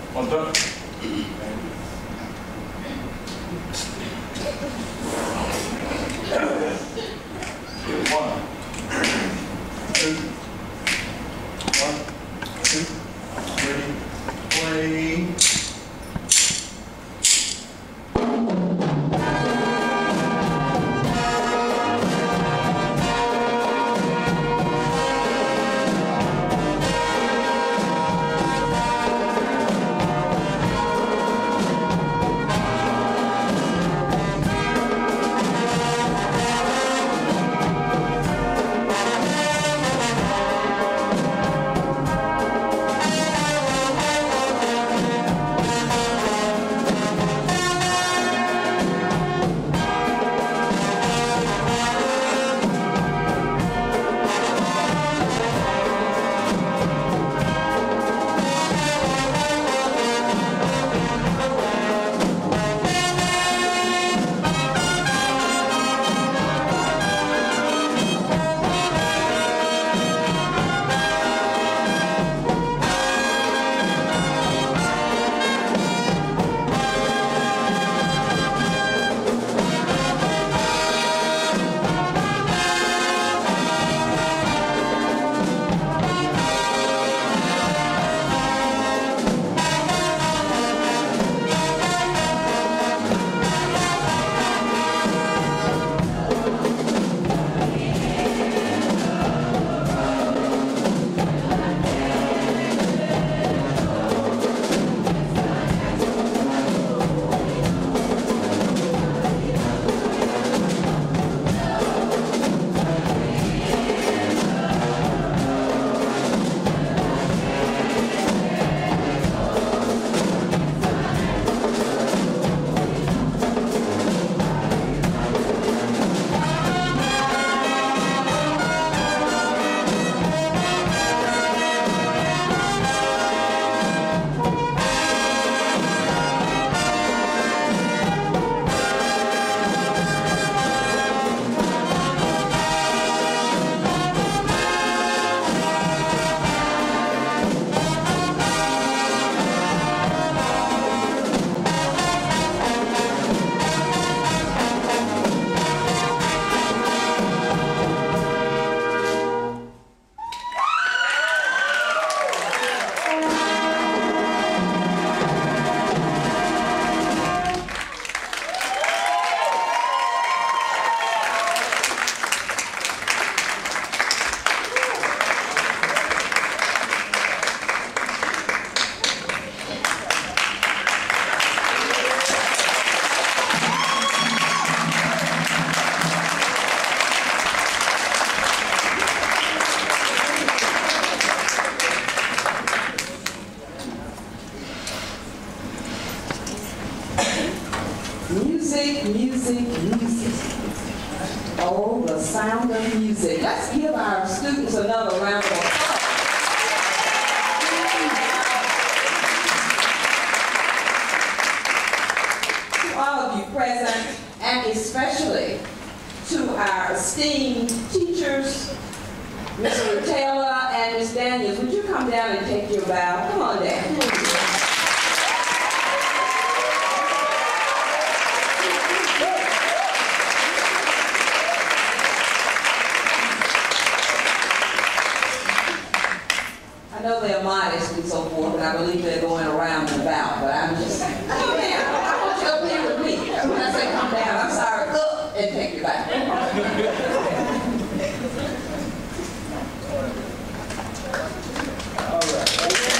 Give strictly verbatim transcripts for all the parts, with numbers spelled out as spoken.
One, two. One, two, one, two, three, play. Music, music, music. Oh, the sound of music. Let's give our students another round of applause. To all of you present, and especially to our esteemed teachers, Mister Taylor and Miz Daniels, would you come down and take your bow? Come on down. I know they're modest and so forth, and I believe they're going around and about, but I'm just, come down. I want you up here with me. When I say come down, I'm sorry, up and take your back. All right.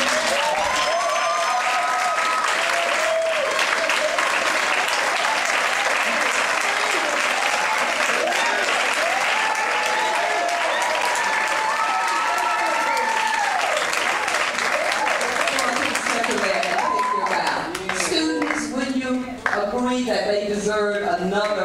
That they deserve another.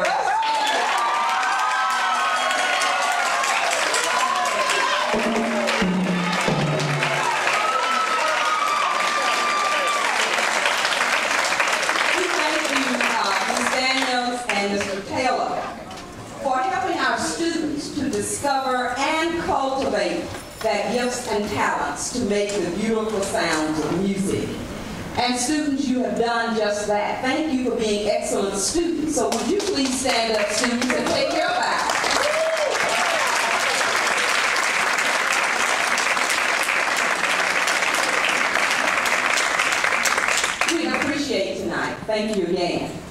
We thank you, uh, Miz Daniels and Mister Taylor, for helping our students to discover and cultivate their gifts and talents to make the beautiful sounds of music. And students, you have done just that. Thank you for being excellent students. So would you please stand up, students, and take your bow. We appreciate tonight. Thank you again.